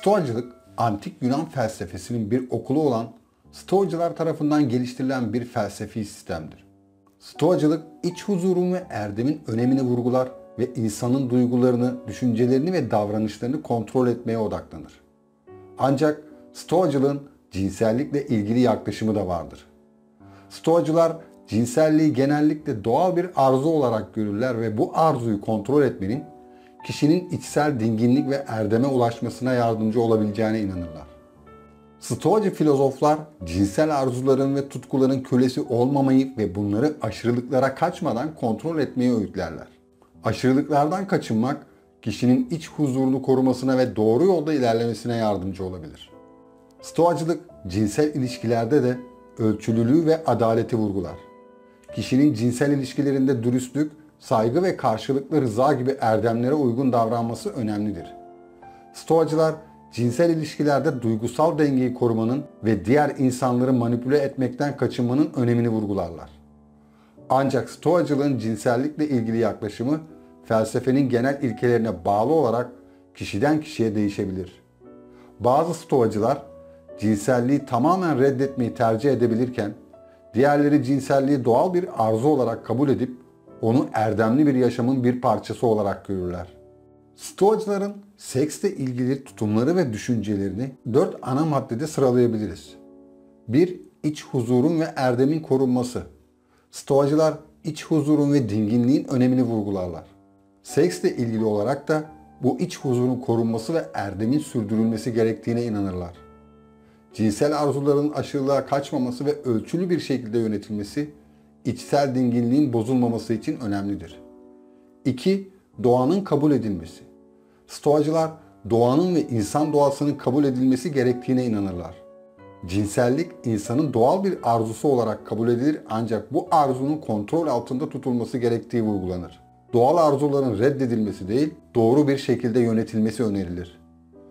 Stoacılık, antik Yunan felsefesinin bir okulu olan Stoacılar tarafından geliştirilen bir felsefi sistemdir. Stoacılık, iç huzurun ve erdemin önemini vurgular ve insanın duygularını, düşüncelerini ve davranışlarını kontrol etmeye odaklanır. Ancak Stoacılığın cinsellikle ilgili yaklaşımı da vardır. Stoacılar, cinselliği genellikle doğal bir arzu olarak görürler ve bu arzuyu kontrol etmenin kişinin içsel dinginlik ve erdeme ulaşmasına yardımcı olabileceğine inanırlar. Stoacı filozoflar cinsel arzuların ve tutkuların kölesi olmamayı ve bunları aşırılıklara kaçmadan kontrol etmeyi öğütlerler. Aşırılıklardan kaçınmak kişinin iç huzurunu korumasına ve doğru yolda ilerlemesine yardımcı olabilir. Stoacılık cinsel ilişkilerde de ölçülülüğü ve adaleti vurgular. Kişinin cinsel ilişkilerinde dürüstlük, saygı ve karşılıklı rıza gibi erdemlere uygun davranması önemlidir. Stoacılar cinsel ilişkilerde duygusal dengeyi korumanın ve diğer insanları manipüle etmekten kaçınmanın önemini vurgularlar. Ancak Stoacılığın cinsellikle ilgili yaklaşımı felsefenin genel ilkelerine bağlı olarak kişiden kişiye değişebilir. Bazı Stoacılar cinselliği tamamen reddetmeyi tercih edebilirken, diğerleri cinselliği doğal bir arzu olarak kabul edip onu erdemli bir yaşamın bir parçası olarak görürler. Stoacıların seksle ilgili tutumları ve düşüncelerini 4 ana maddede sıralayabiliriz. 1. İç huzurun ve erdemin korunması. Stoacılar iç huzurun ve dinginliğin önemini vurgularlar. Seksle ilgili olarak da bu iç huzurun korunması ve erdemin sürdürülmesi gerektiğine inanırlar. Cinsel arzuların aşırılığa kaçmaması ve ölçülü bir şekilde yönetilmesi, içsel dinginliğin bozulmaması için önemlidir. 2. Doğanın kabul edilmesi. Stoacılar, doğanın ve insan doğasının kabul edilmesi gerektiğine inanırlar. Cinsellik, insanın doğal bir arzusu olarak kabul edilir ancak bu arzunun kontrol altında tutulması gerektiği vurgulanır. Doğal arzuların reddedilmesi değil, doğru bir şekilde yönetilmesi önerilir.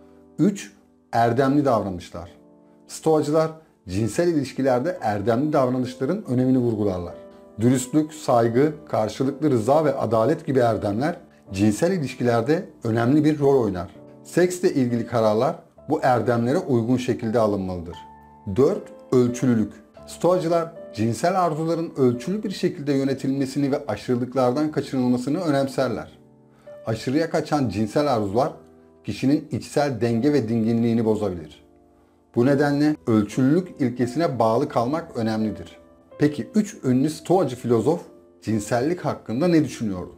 3. Erdemli davranışlar. Stoacılar, cinsel ilişkilerde erdemli davranışların önemini vurgularlar. Dürüstlük, saygı, karşılıklı rıza ve adalet gibi erdemler cinsel ilişkilerde önemli bir rol oynar. Seksle ilgili kararlar bu erdemlere uygun şekilde alınmalıdır. 4. Ölçülülük. Stoacılar, cinsel arzuların ölçülü bir şekilde yönetilmesini ve aşırılıklardan kaçınılmasını önemserler. Aşırıya kaçan cinsel arzular kişinin içsel denge ve dinginliğini bozabilir. Bu nedenle ölçülülük ilkesine bağlı kalmak önemlidir. Peki 3 ünlü Stoacı filozof cinsellik hakkında ne düşünüyordu?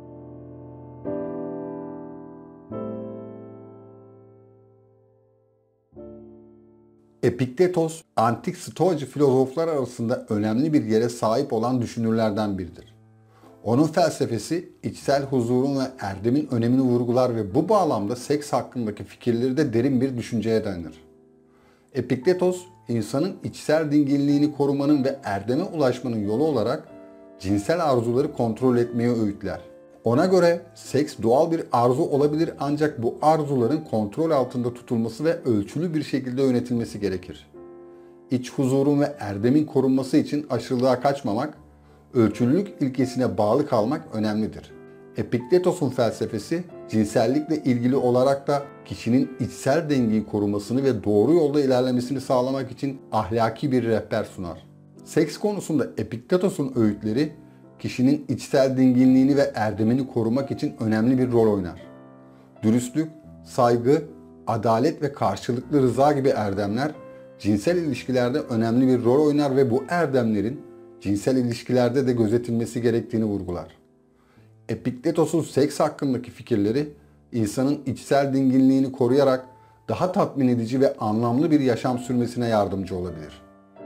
Epiktetos, antik Stoacı filozoflar arasında önemli bir yere sahip olan düşünürlerden biridir. Onun felsefesi içsel huzurun ve erdemin önemini vurgular ve bu bağlamda seks hakkındaki fikirleri de derin bir düşünceye dayanır. Epiktetos, insanın içsel dinginliğini korumanın ve erdeme ulaşmanın yolu olarak cinsel arzuları kontrol etmeye öğütler. Ona göre seks doğal bir arzu olabilir ancak bu arzuların kontrol altında tutulması ve ölçülü bir şekilde yönetilmesi gerekir. İç huzurun ve erdemin korunması için aşırılığa kaçmamak, ölçülülük ilkesine bağlı kalmak önemlidir. Epiktetos'un felsefesi cinsellikle ilgili olarak da kişinin içsel dengeyi korumasını ve doğru yolda ilerlemesini sağlamak için ahlaki bir rehber sunar. Seks konusunda Epiktetos'un öğütleri kişinin içsel dinginliğini ve erdemini korumak için önemli bir rol oynar. Dürüstlük, saygı, adalet ve karşılıklı rıza gibi erdemler cinsel ilişkilerde önemli bir rol oynar ve bu erdemlerin cinsel ilişkilerde de gözetilmesi gerektiğini vurgular. Epiktetos'un seks hakkındaki fikirleri insanın içsel dinginliğini koruyarak daha tatmin edici ve anlamlı bir yaşam sürmesine yardımcı olabilir.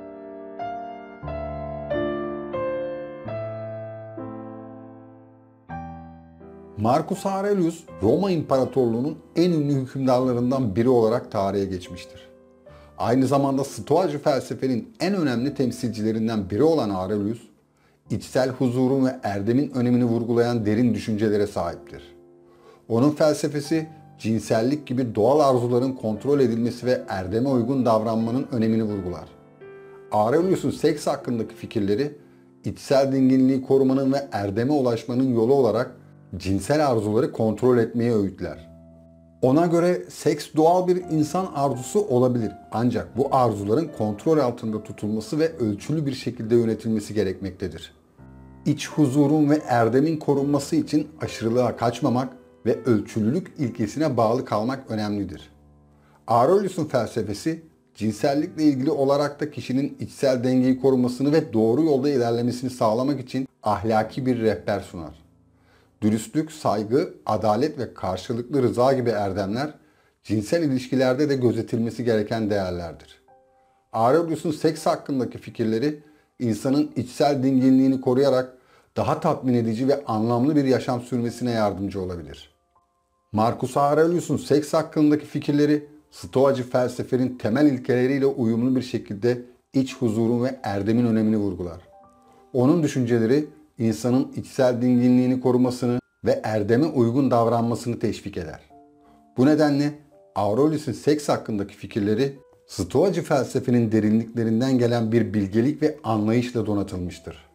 Marcus Aurelius, Roma İmparatorluğu'nun en ünlü hükümdarlarından biri olarak tarihe geçmiştir. Aynı zamanda Stoacı felsefenin en önemli temsilcilerinden biri olan Aurelius, içsel huzurun ve erdemin önemini vurgulayan derin düşüncelere sahiptir. Onun felsefesi, cinsellik gibi doğal arzuların kontrol edilmesi ve erdeme uygun davranmanın önemini vurgular. Aurelius'un seks hakkındaki fikirleri, içsel dinginliği korumanın ve erdeme ulaşmanın yolu olarak cinsel arzuları kontrol etmeye öğütler. Ona göre seks doğal bir insan arzusu olabilir. Ancak bu arzuların kontrol altında tutulması ve ölçülü bir şekilde yönetilmesi gerekmektedir. İç huzurun ve erdemin korunması için aşırılığa kaçmamak ve ölçülülük ilkesine bağlı kalmak önemlidir. Aurelius'un felsefesi, cinsellikle ilgili olarak da kişinin içsel dengeyi korumasını ve doğru yolda ilerlemesini sağlamak için ahlaki bir rehber sunar. Dürüstlük, saygı, adalet ve karşılıklı rıza gibi erdemler, cinsel ilişkilerde de gözetilmesi gereken değerlerdir. Aurelius'un seks hakkındaki fikirleri, insanın içsel dinginliğini koruyarak daha tatmin edici ve anlamlı bir yaşam sürmesine yardımcı olabilir. Marcus Aurelius'un seks hakkındaki fikirleri, Stoacı felsefenin temel ilkeleriyle uyumlu bir şekilde iç huzurun ve erdemin önemini vurgular. Onun düşünceleri, insanın içsel dinginliğini korumasını ve erdeme uygun davranmasını teşvik eder. Bu nedenle Aurelius'un seks hakkındaki fikirleri, Stoacı felsefenin derinliklerinden gelen bir bilgelik ve anlayışla donatılmıştır.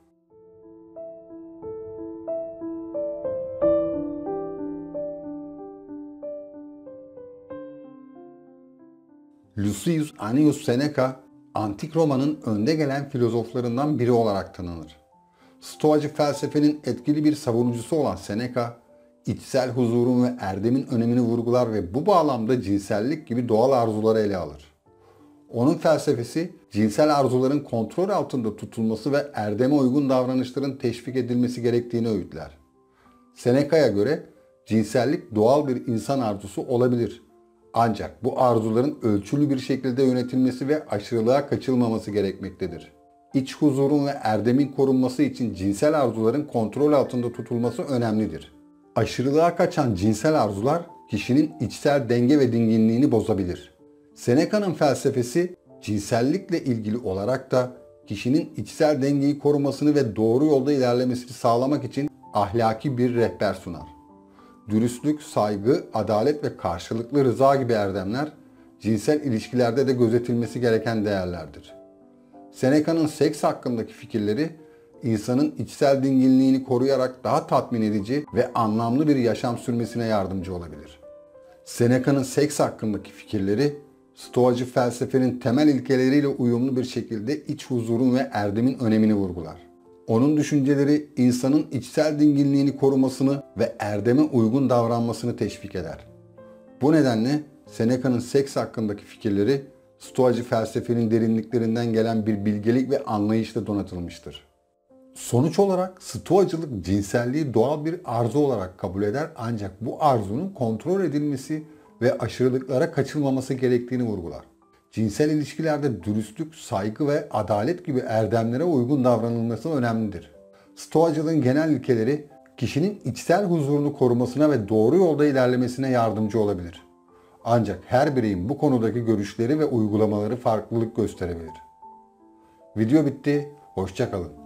Lucius Annius Seneca, Antik Roma'nın önde gelen filozoflarından biri olarak tanınır. Stoacı felsefenin etkili bir savunucusu olan Seneca, içsel huzurun ve erdemin önemini vurgular ve bu bağlamda cinsellik gibi doğal arzuları ele alır. Onun felsefesi, cinsel arzuların kontrol altında tutulması ve erdeme uygun davranışların teşvik edilmesi gerektiğini öğütler. Seneca'ya göre cinsellik doğal bir insan arzusu olabilir. Ancak bu arzuların ölçülü bir şekilde yönetilmesi ve aşırılığa kaçılmaması gerekmektedir. İç huzurun ve erdemin korunması için cinsel arzuların kontrol altında tutulması önemlidir. Aşırılığa kaçan cinsel arzular kişinin içsel denge ve dinginliğini bozabilir. Seneca'nın felsefesi cinsellikle ilgili olarak da kişinin içsel dengeyi korumasını ve doğru yolda ilerlemesini sağlamak için ahlaki bir rehber sunar. Dürüstlük, saygı, adalet ve karşılıklı rıza gibi erdemler cinsel ilişkilerde de gözetilmesi gereken değerlerdir. Seneca'nın seks hakkındaki fikirleri, insanın içsel dinginliğini koruyarak daha tatmin edici ve anlamlı bir yaşam sürmesine yardımcı olabilir. Seneca'nın seks hakkındaki fikirleri, Stoacı felsefenin temel ilkeleriyle uyumlu bir şekilde iç huzurun ve erdemin önemini vurgular. Onun düşünceleri insanın içsel dinginliğini korumasını ve erdeme uygun davranmasını teşvik eder. Bu nedenle Seneca'nın seks hakkındaki fikirleri Stoacı felsefenin derinliklerinden gelen bir bilgelik ve anlayışla donatılmıştır. Sonuç olarak Stoacılık cinselliği doğal bir arzu olarak kabul eder ancak bu arzunun kontrol edilmesi ve aşırılıklara kaçılmaması gerektiğini vurgular. Cinsel ilişkilerde dürüstlük, saygı ve adalet gibi erdemlere uygun davranılması önemlidir. Stoacılığın genel ilkeleri kişinin içsel huzurunu korumasına ve doğru yolda ilerlemesine yardımcı olabilir. Ancak her bireyin bu konudaki görüşleri ve uygulamaları farklılık gösterebilir. Video bitti. Hoşça kalın.